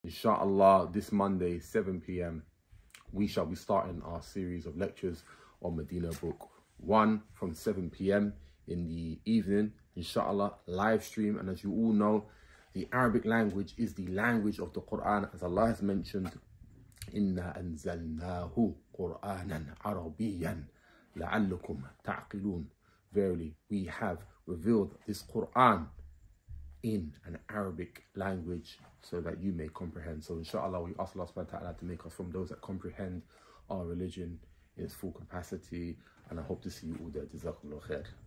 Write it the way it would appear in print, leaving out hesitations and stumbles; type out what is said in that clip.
Inshallah, this Monday, 7 p.m, we shall be starting our series of lectures on Medina Book 1 from 7 p.m. in the evening. Inshallah, live stream. And as you all know, the Arabic language is the language of the Quran, as Allah has mentioned, Inna anzalnahu Qur'anan Arabiyan la'allakum ta'qilun. Verily, we have revealed this Quran in an Arabic language so that you may comprehend. So inshallah, we ask Allah subhanahu wa ta'ala to make us from those that comprehend our religion in its full capacity. And I hope to see you all there. Jazakumullah khair.